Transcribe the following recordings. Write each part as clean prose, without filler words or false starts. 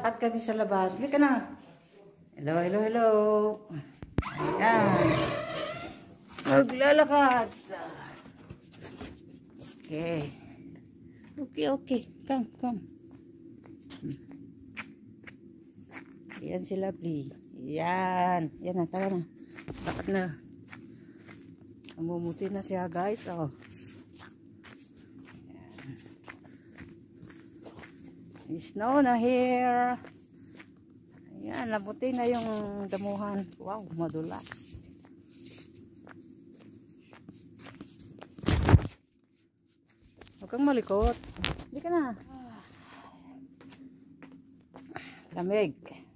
Lakad kami sa labas. Halika na. Hello, hello, hello. Ayan. Maglalakad. Okay. Okay, okay. Come, come. Ayan si Lovely. Ayan. Ayan na, tara na. Lakad na. Namumuti na siya, guys. Oh. Snow na here. Ayan, nabuti na yung damuhan. Wow, madulas. Huwag kang malikot. Hindi ka na. Lamig.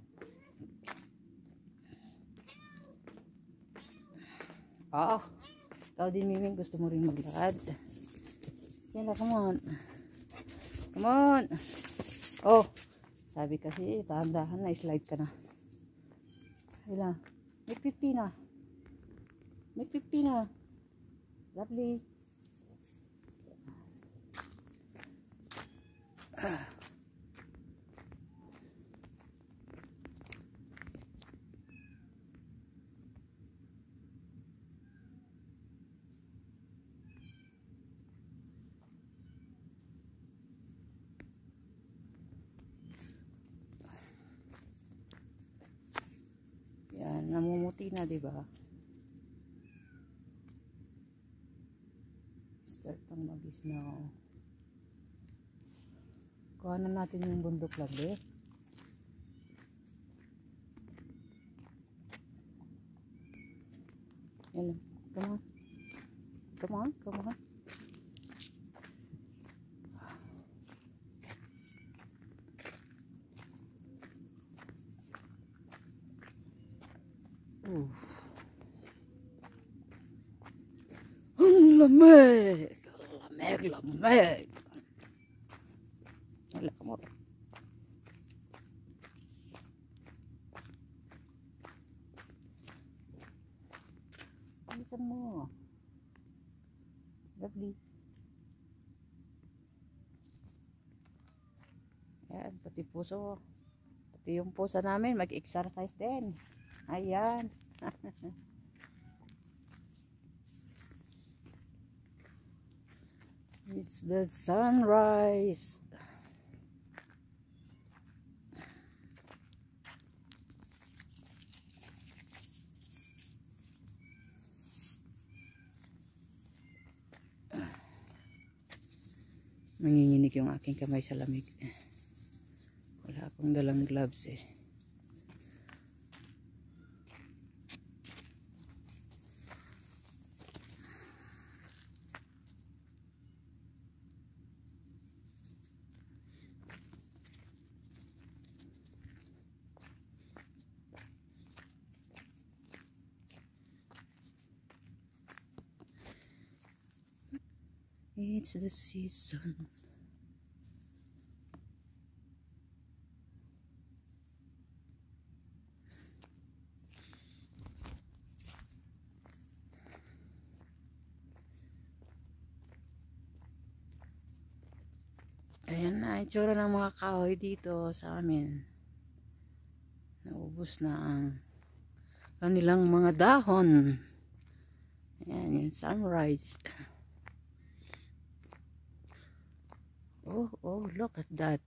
Oo. Ikaw din, Miming. Gusto mo rin maglakad. Yan na, come on. Come on. Oh, sabi kasi, dahan-dahan na, slide ka na. Ilan? Make 50 na. Make 50 na. Lovely. Yan, namumuti na, diba? Start ang mag-snow. Kuha na natin yung bundok Lovely. Yan, come on. Come on, come on. Ang lamig! Lamig, lamig! Wala ka mo. Alisan mo. Lovely. Ayan, pati puso. Pati yung puso namin, mag-exercise din. Ayan. It's the sunrise. Nanginginig yung aking kamay sa lamig. Wala akong dalang gloves eh. It's the season. Ayan na, itsura ng mga kahoy dito sa amin. Naubos na ang kanilang mga dahon. Ayan yung sunrise. Oh, oh, look at that.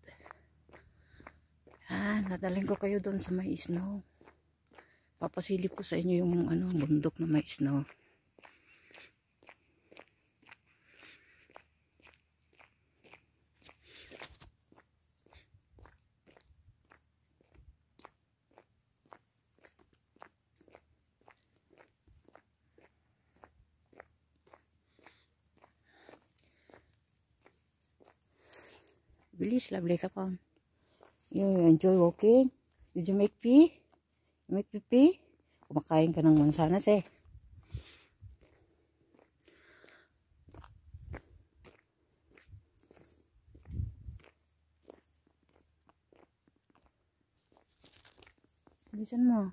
Nadalhin ko kayo doon sa may snow. Papasilip ko sa inyo yung bundok na may snow. Bilis, Lovely ka pa. You enjoy walking? Did you make pee? You make pee? Kumakain ka ng mansanas eh. Bilisan mo.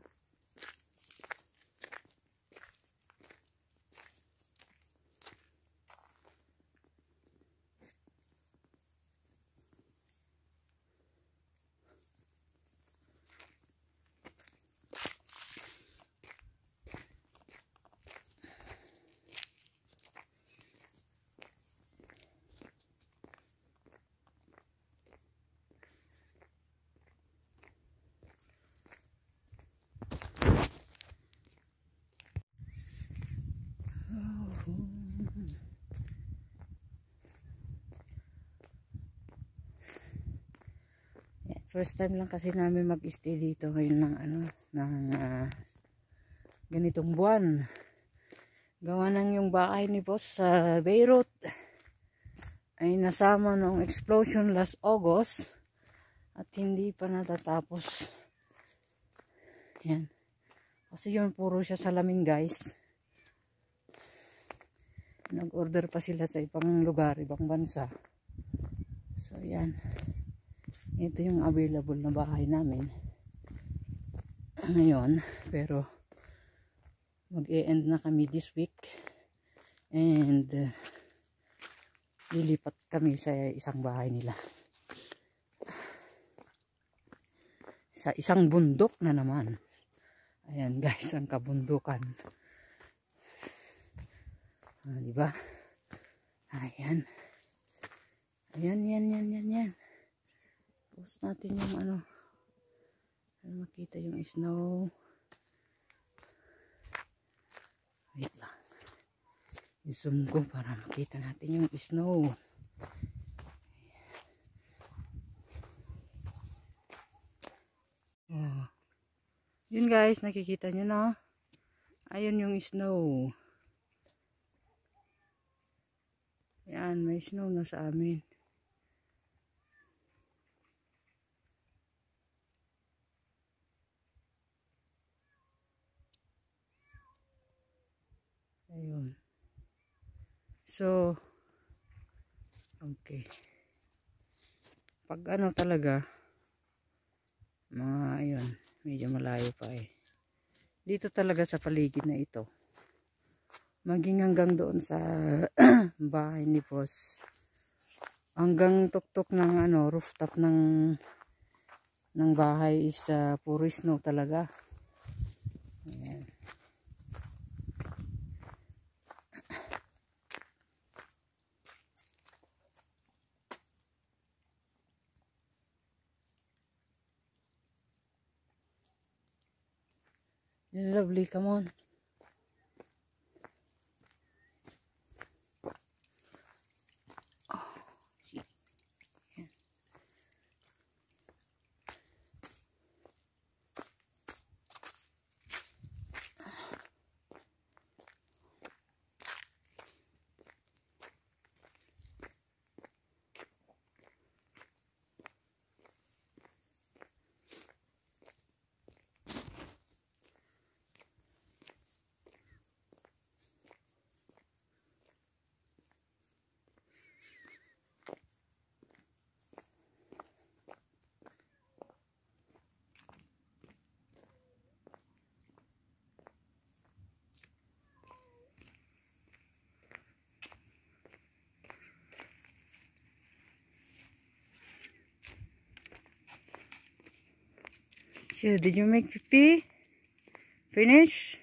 First time lang kasi namin mag-stay dito ngayon ng ganitong buwan. Gawa ng yung bahay ni boss sa Beirut ay nasama noong explosion last August at hindi pa natatapos. Yan. Kasi yun puro siya salamin guys. Nag-order pa sila sa ibang lugar, ibang bansa. So yan. Ito yung available na bahay namin ngayon, pero mag-e-end na kami this week and lilipat kami sa isang bahay nila sa isang bundok na naman. Ayan guys, ang kabundukan. Diba? Ayan. Yan. Post natin yung para makita yung snow. Wait lang. I-zoom ko para makita natin yung snow. Oh. Yun guys, nakikita nyo na. Ayun yung snow. Yan, may snow na sa amin. Ayun. So, okay. Pag talaga, ayun, medyo malayo pa eh. Dito talaga sa paligid na ito. Maging hanggang doon sa bahay ni boss. Hanggang tuktok ng rooftop ng bahay is puro snow talaga. Ayan. Lovely, come on. Oh, see. Yeah. So, did you make pee? Finish?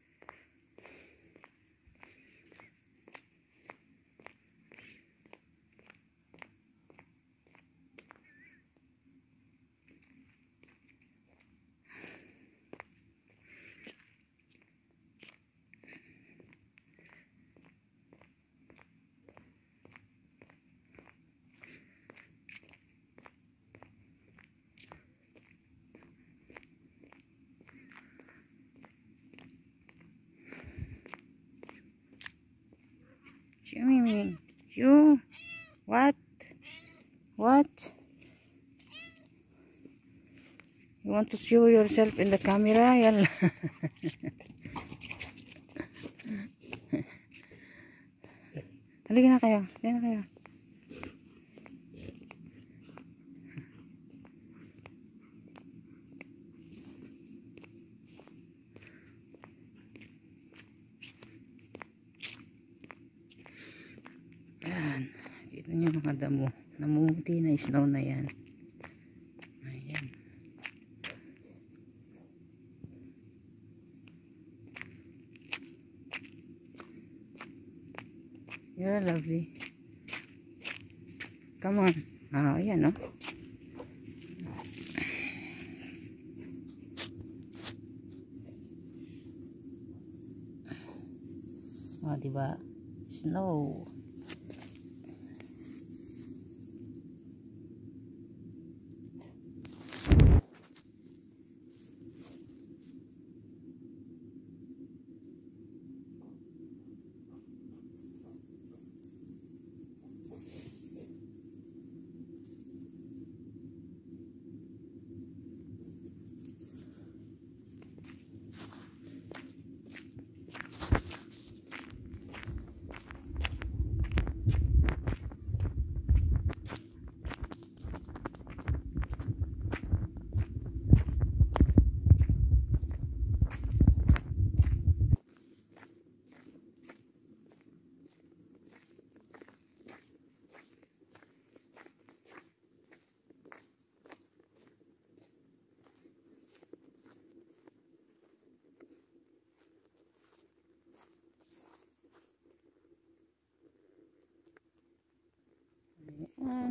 Mimi, you, what? You want to show yourself in the camera? Yalla. Halika na kayo. Ayan. Kita niyo mga damo. Namumuti na snow na yan. Ayan. You're lovely. Come on. Ayan, no? Diba? Snow.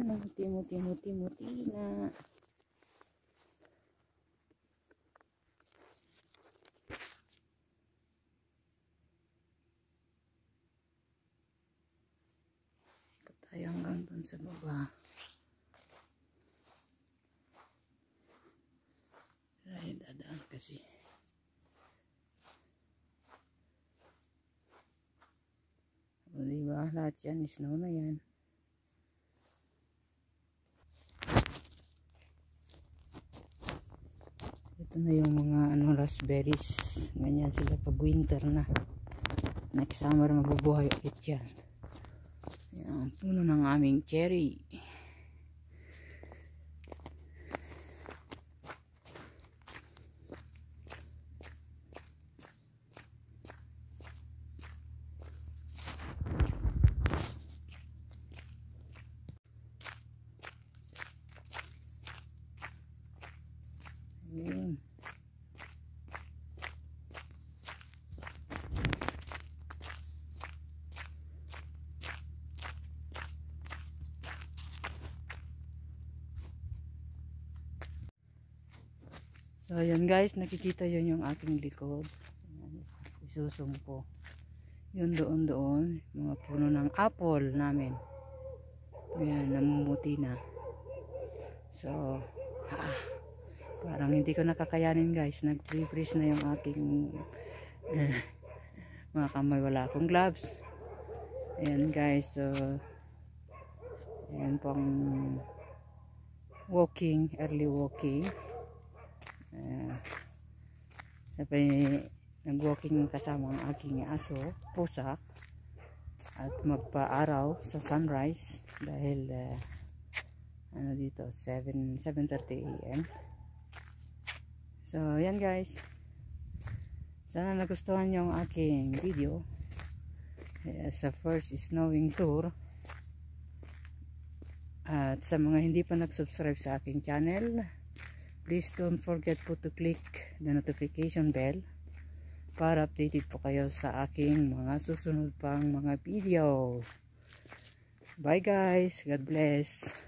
Muti na. Ikot tayo hanggang dun sa baba. Ay, dadaan kasi. O, diba? Lahat yan, snow na yan. Ito na yung mga raspberries. Ganyan sila pag winter na. Next summer mabubuhay ulit yan. Yan, puno ng aming cherry. Ayan. So ayan guys, nakikita yun yung aking likod. Ayan, isusum ko. Yun doon, mga puno ng apple namin. Ayan, namumuti na. So, parang hindi ko nakakayanin guys. Nag-freeze na yung aking mga kamay. Wala akong gloves. Ayan guys, so ayan pang walking, early walking. Sabi, nag-walking kasama ang aking aso, pusa, at magpa-araw sa sunrise dahil dito 7:30 AM. So yan guys, sana nagustuhan nyo ang aking video sa first snowing tour. At sa mga hindi pa nag-subscribe sa aking channel, please don't forget to click the notification bell para updated po kayo sa aking mga susunod pang mga video. Bye guys, God bless.